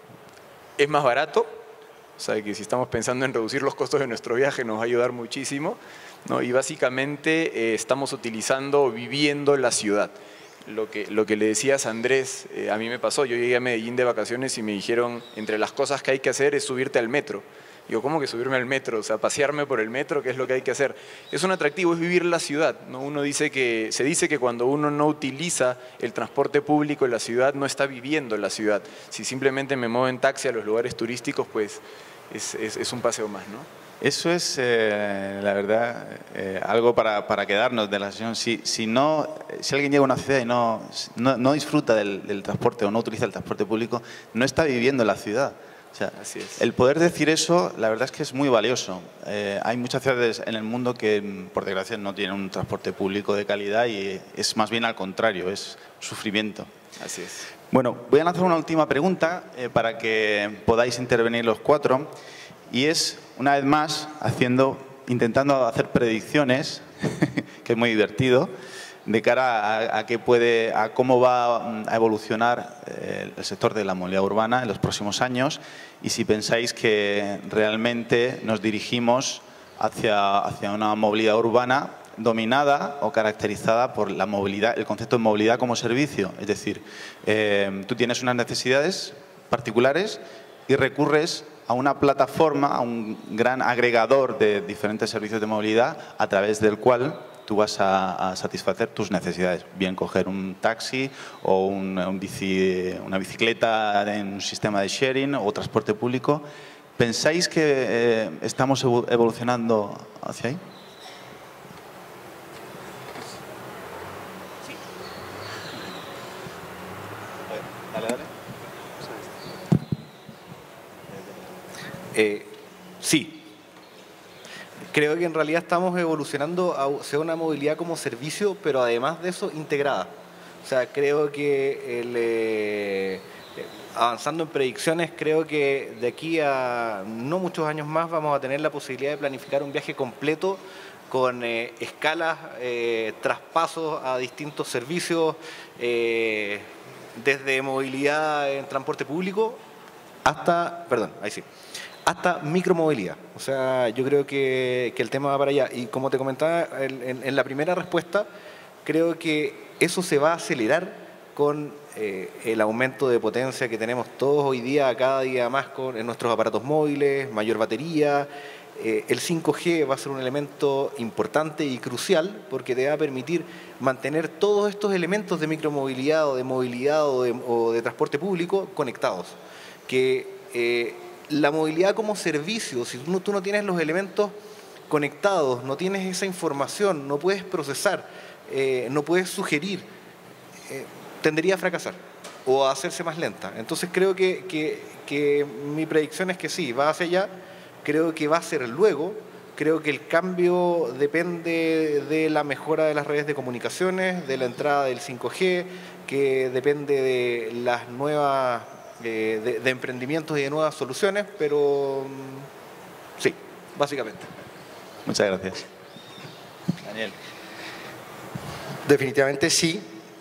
es más barato, o sea que si estamos pensando en reducir los costos de nuestro viaje nos va a ayudar muchísimo, ¿no? Y básicamente eh, estamos utilizando, viviendo la ciudad. Lo que, lo que le decías a Andrés, eh, a mí me pasó, yo llegué a Medellín de vacaciones y me dijeron, entre las cosas que hay que hacer es subirte al metro. Digo, ¿cómo que subirme al metro? O sea, pasearme por el metro, ¿qué es lo que hay que hacer? Es un atractivo, es vivir la ciudad, ¿no? Uno dice que, se dice que cuando uno no utiliza el transporte público en la ciudad, no está viviendo la ciudad. Si simplemente me muevo en taxi a los lugares turísticos, pues es, es, es un paseo más, ¿no? Eso es, eh, la verdad, eh, algo para, para quedarnos de la sesión. Si, si, no, si alguien llega a una ciudad y no, no, no disfruta del, del transporte o no utiliza el transporte público, no está viviendo la ciudad. O sea, Así es. El poder decir eso, la verdad es que es muy valioso. Eh, hay muchas ciudades en el mundo que, por desgracia, no tienen un transporte público de calidad y es más bien al contrario, es sufrimiento. Así es. Bueno, voy a lanzar una última pregunta eh, para que podáis intervenir los cuatro y es, una vez más, haciendo, intentando hacer predicciones, que es muy divertido, de cara a, a, qué puede, a cómo va a evolucionar eh, el sector de la movilidad urbana en los próximos años y si pensáis que realmente nos dirigimos hacia, hacia una movilidad urbana dominada o caracterizada por la movilidad, el concepto de movilidad como servicio. Es decir, eh, tú tienes unas necesidades particulares y recurres a una plataforma, a un gran agregador de diferentes servicios de movilidad a través del cual tú vas a, a satisfacer tus necesidades, bien coger un taxi o un, un bici, una bicicleta en un sistema de sharing o transporte público. ¿Pensáis que eh, estamos evolucionando hacia ahí? Sí. Dale, dale. Eh, sí. Creo que en realidad estamos evolucionando hacia una movilidad como servicio, pero además de eso, integrada. O sea, creo que el, eh, avanzando en predicciones, creo que de aquí a no muchos años más vamos a tener la posibilidad de planificar un viaje completo con eh, escalas, eh, traspasos a distintos servicios, eh, desde movilidad en transporte público hasta, perdón, ahí sí, hasta micromovilidad. O sea, yo creo que, que el tema va para allá. Y como te comentaba en, en, en la primera respuesta, creo que eso se va a acelerar con eh, el aumento de potencia que tenemos todos hoy día, cada día más con, en nuestros aparatos móviles, mayor batería. Eh, el cinco G va a ser un elemento importante y crucial porque te va a permitir mantener todos estos elementos de micromovilidad o de movilidad o de, o de transporte público conectados. Que eh, la movilidad como servicio, si tú no, tú no tienes los elementos conectados, no tienes esa información, no puedes procesar, eh, no puedes sugerir, eh, tendería a fracasar o a hacerse más lenta. Entonces creo que, que, que mi predicción es que sí, va hacia allá. Creo que va a ser luego, creo que el cambio depende de la mejora de las redes de comunicaciones, de la entrada del cinco G, que depende de las nuevas, eh, de, de emprendimientos y de nuevas soluciones, pero sí, básicamente. Muchas gracias. Daniel. Definitivamente sí,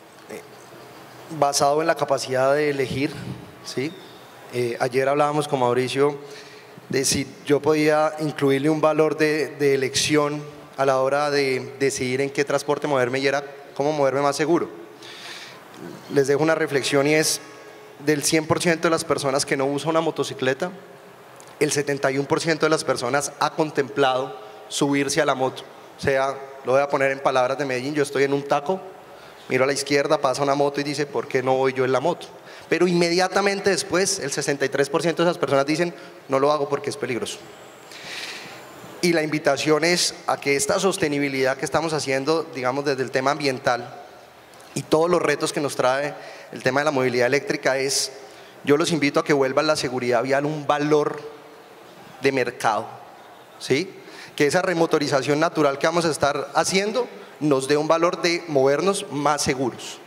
basado en la capacidad de elegir, ¿sí? Eh, ayer hablábamos con Mauricio de si yo podía incluirle un valor de, de elección a la hora de decidir en qué transporte moverme y era cómo moverme más seguro. Les dejo una reflexión y es, del cien por ciento de las personas que no usan una motocicleta, el setenta y uno por ciento de las personas ha contemplado subirse a la moto. O sea, lo voy a poner en palabras de Medellín, yo estoy en un taco, miro a la izquierda, pasa una moto y dice, ¿por qué no voy yo en la moto? Pero inmediatamente después, el sesenta y tres por ciento de esas personas dicen, no lo hago porque es peligroso. Y la invitación es a que esta sostenibilidad que estamos haciendo, digamos, desde el tema ambiental y todos los retos que nos trae el tema de la movilidad eléctrica es, yo los invito a que vuelvan la seguridad vial un valor de mercado, ¿sí? Que esa remotorización natural que vamos a estar haciendo nos dé un valor de movernos más seguros.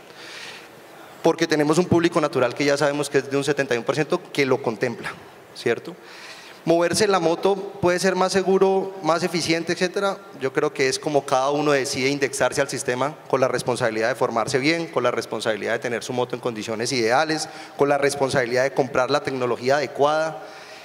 Porque tenemos un público natural que ya sabemos que es de un setenta y uno por ciento que lo contempla, ¿cierto? Moverse en la moto puede ser más seguro, más eficiente, etcétera. Yo creo que es como cada uno decide indexarse al sistema con la responsabilidad de formarse bien, con la responsabilidad de tener su moto en condiciones ideales, con la responsabilidad de comprar la tecnología adecuada.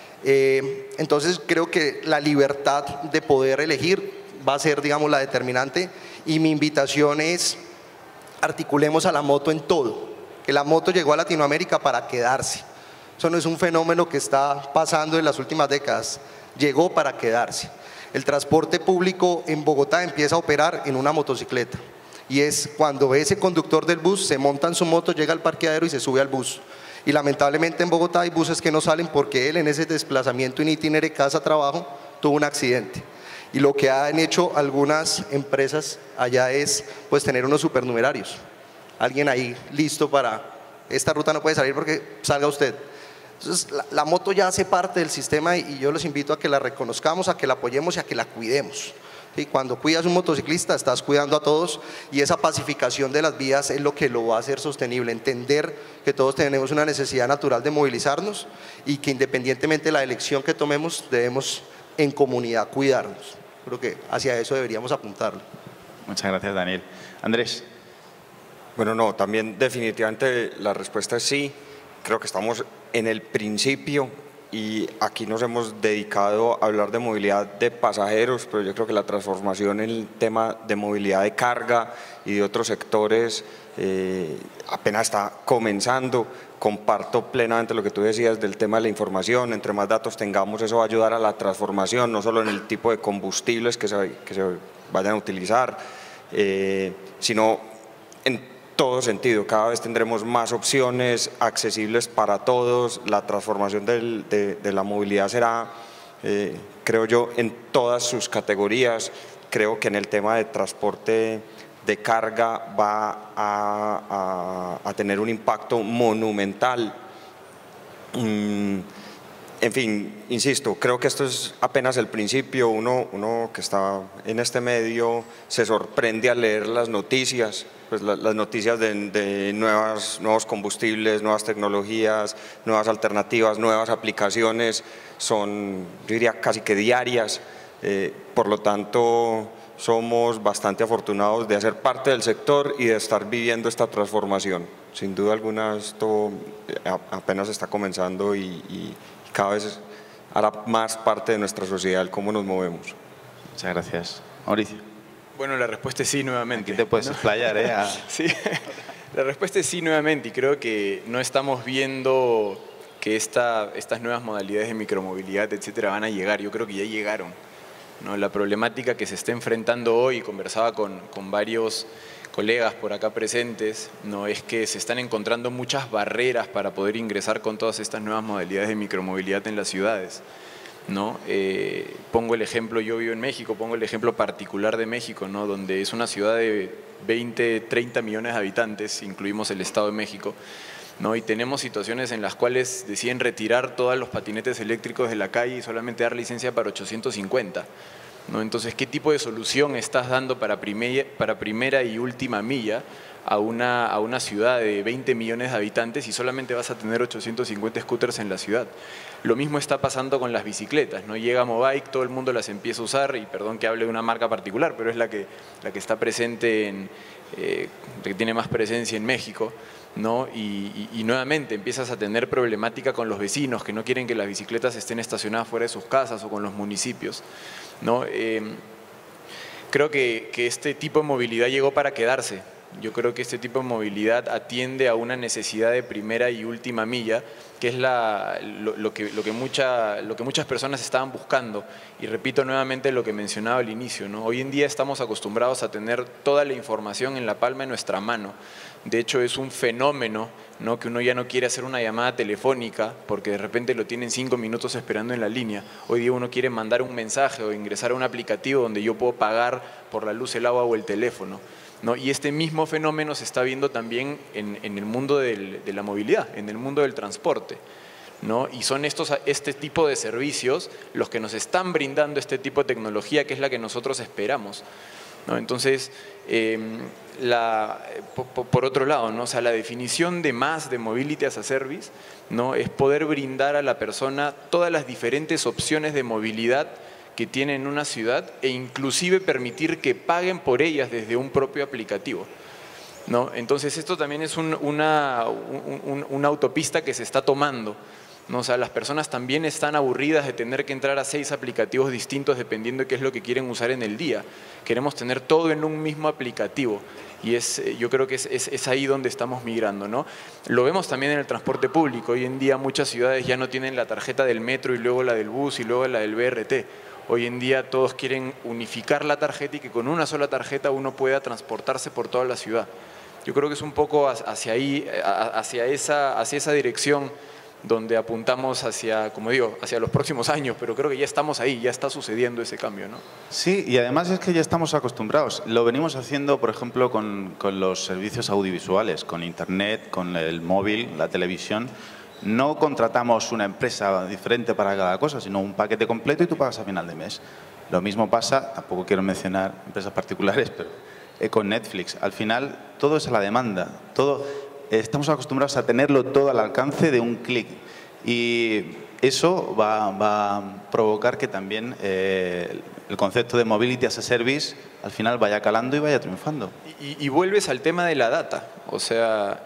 Eh, entonces creo que la libertad de poder elegir va a ser, digamos, la determinante y mi invitación es articulemos a la moto en todo. Que la moto llegó a Latinoamérica para quedarse. Eso no es un fenómeno que está pasando en las últimas décadas, llegó para quedarse. El transporte público en Bogotá empieza a operar en una motocicleta y es cuando ese conductor del bus se monta en su moto, llega al parqueadero y se sube al bus. Y lamentablemente en Bogotá hay buses que no salen porque él en ese desplazamiento en itinerario casa-trabajo tuvo un accidente. Y lo que han hecho algunas empresas allá es pues tener unos supernumerarios. Alguien ahí listo para, esta ruta no puede salir porque salga usted. Entonces la, la moto ya hace parte del sistema y, y yo los invito a que la reconozcamos, a que la apoyemos y a que la cuidemos. ¿Sí? Cuando cuidas a un motociclista estás cuidando a todos y esa pacificación de las vías es lo que lo va a hacer sostenible. Entender que todos tenemos una necesidad natural de movilizarnos y que independientemente de la elección que tomemos debemos en comunidad cuidarnos. Creo que hacia eso deberíamos apuntarlo. Muchas gracias, Daniel. Andrés. Bueno, no, también definitivamente la respuesta es sí. Creo que estamos en el principio y aquí nos hemos dedicado a hablar de movilidad de pasajeros, pero yo creo que la transformación en el tema de movilidad de carga y de otros sectores eh, apenas está comenzando. Comparto plenamente lo que tú decías del tema de la información, entre más datos tengamos eso va a ayudar a la transformación, no solo en el tipo de combustibles que se, que se vayan a utilizar, eh, sino en todo sentido. Cada vez tendremos más opciones accesibles para todos, la transformación del, de, de la movilidad será, eh, creo yo, en todas sus categorías. Creo que en el tema de transporte de carga va a, a, a tener un impacto monumental. Mm, en fin, insisto, creo que esto es apenas el principio. Uno, uno que está en este medio se sorprende al leer las noticias, pues la, las noticias de, de nuevas, nuevos combustibles, nuevas tecnologías, nuevas alternativas, nuevas aplicaciones, son, yo diría, casi que diarias. Eh, por lo tanto, somos bastante afortunados de hacer parte del sector y de estar viviendo esta transformación. Sin duda alguna esto apenas está comenzando y, y cada vez hará más parte de nuestra sociedad el cómo nos movemos. Muchas gracias. Mauricio. Bueno, la respuesta es sí nuevamente. Aquí te puedes explayar, ¿eh? A... Sí, la respuesta es sí nuevamente y creo que no estamos viendo que esta, estas nuevas modalidades de micromovilidad, etcétera, van a llegar. Yo creo que ya llegaron, ¿no? La problemática que se está enfrentando hoy, conversaba con, con varios colegas por acá presentes, ¿no? Es que se están encontrando muchas barreras para poder ingresar con todas estas nuevas modalidades de micromovilidad en las ciudades, ¿no? Eh, pongo el ejemplo, yo vivo en México, pongo el ejemplo particular de México, ¿no? Donde es una ciudad de veinte, treinta millones de habitantes, incluimos el Estado de México, ¿no? Y tenemos situaciones en las cuales deciden retirar todos los patinetes eléctricos de la calle y solamente dar licencia para ochocientos cincuenta. ¿No? Entonces, ¿qué tipo de solución estás dando para primera, para primera y última milla a una, a una ciudad de veinte millones de habitantes y solamente vas a tener ochocientos cincuenta scooters en la ciudad? Lo mismo está pasando con las bicicletas, ¿no? Llega Mobike, todo el mundo las empieza a usar y perdón que hable de una marca particular, pero es la que, la que está presente, en, eh, que tiene más presencia en México, ¿no? Y, y, y nuevamente empiezas a tener problemática con los vecinos que no quieren que las bicicletas estén estacionadas fuera de sus casas o con los municipios, ¿no? Eh, creo que, que este tipo de movilidad llegó para quedarse. Yo creo que este tipo de movilidad atiende a una necesidad de primera y última milla, que es la, lo, lo, que, lo, que mucha, lo que muchas personas estaban buscando. Y repito nuevamente lo que mencionaba al inicio, ¿no? Hoy en día estamos acostumbrados a tener toda la información en la palma de nuestra mano. De hecho, es un fenómeno, ¿no? Que uno ya no quiere hacer una llamada telefónica porque de repente lo tienen cinco minutos esperando en la línea. Hoy día uno quiere mandar un mensaje o ingresar a un aplicativo donde yo puedo pagar por la luz, el agua o el teléfono, ¿no? Y este mismo fenómeno se está viendo también en, en el mundo del, de la movilidad, en el mundo del transporte, ¿no? Y son estos, este tipo de servicios los que nos están brindando este tipo de tecnología que es la que nosotros esperamos, ¿no? Entonces, eh, la, por, por otro lado, ¿no? O sea, la definición de más de Mobility as a Service, ¿no? Es poder brindar a la persona todas las diferentes opciones de movilidad que tiene en una ciudad e inclusive permitir que paguen por ellas desde un propio aplicativo, ¿no? Entonces esto también es un, una, un, una autopista que se está tomando, ¿no? O sea, las personas también están aburridas de tener que entrar a seis aplicativos distintos dependiendo de qué es lo que quieren usar en el día. Queremos tener todo en un mismo aplicativo y es, yo creo que es, es, es ahí donde estamos migrando, ¿no? Lo vemos también en el transporte público. Hoy en día muchas ciudades ya no tienen la tarjeta del metro y luego la del bus y luego la del B R T. Hoy en día todos quieren unificar la tarjeta y que con una sola tarjeta uno pueda transportarse por toda la ciudad. Yo creo que es un poco hacia ahí, hacia esa, hacia esa dirección donde apuntamos hacia, como digo, hacia los próximos años, pero creo que ya estamos ahí, ya está sucediendo ese cambio, ¿no? Sí, y además es que ya estamos acostumbrados. Lo venimos haciendo, por ejemplo, con, con los servicios audiovisuales, con Internet, con el móvil, la televisión. No contratamos una empresa diferente para cada cosa, sino un paquete completo y tú pagas a final de mes. Lo mismo pasa, tampoco quiero mencionar empresas particulares, pero eh, con Netflix. Al final, todo es a la demanda. Todo, eh, estamos acostumbrados a tenerlo todo al alcance de un clic. Y eso va, va a provocar que también eh, el concepto de Mobility as a Service al final vaya calando y vaya triunfando. Y, y vuelves al tema de la data. O sea,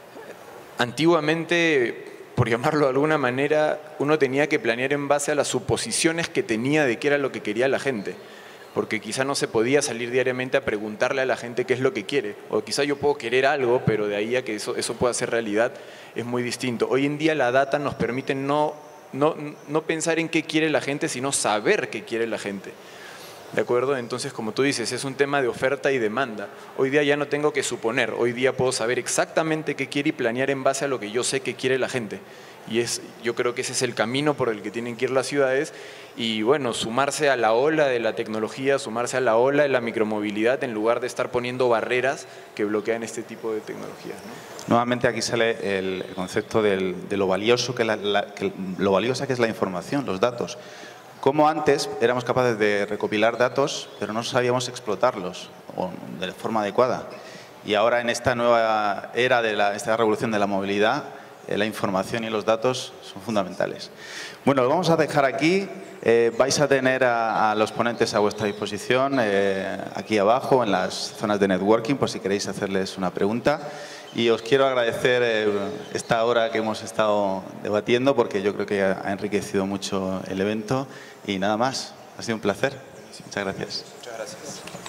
antiguamente, por llamarlo de alguna manera, uno tenía que planear en base a las suposiciones que tenía de qué era lo que quería la gente, porque quizá no se podía salir diariamente a preguntarle a la gente qué es lo que quiere, o quizá yo puedo querer algo, pero de ahí a que eso, eso pueda ser realidad es muy distinto. Hoy en día la data nos permite no, no, no pensar en qué quiere la gente, sino saber qué quiere la gente. ¿De acuerdo? Entonces, como tú dices, es un tema de oferta y demanda. Hoy día ya no tengo que suponer, hoy día puedo saber exactamente qué quiere y planear en base a lo que yo sé que quiere la gente. Y es, yo creo que ese es el camino por el que tienen que ir las ciudades y, bueno, sumarse a la ola de la tecnología, sumarse a la ola de la micromovilidad en lugar de estar poniendo barreras que bloquean este tipo de tecnologías, ¿no? Nuevamente aquí sale el concepto del, de lo valioso que, la, la, que lo valiosa que es la información, los datos. Como antes éramos capaces de recopilar datos, pero no sabíamos explotarlos de forma adecuada. Y ahora en esta nueva era de la, esta revolución de la movilidad, eh, la información y los datos son fundamentales. Bueno, lo vamos a dejar aquí. Eh, vais a tener a, a los ponentes a vuestra disposición eh, aquí abajo en las zonas de networking por si queréis hacerles una pregunta. Y os quiero agradecer eh, esta hora que hemos estado debatiendo, porque yo creo que ha enriquecido mucho el evento. Y nada más, ha sido un placer. Muchas gracias. Muchas gracias.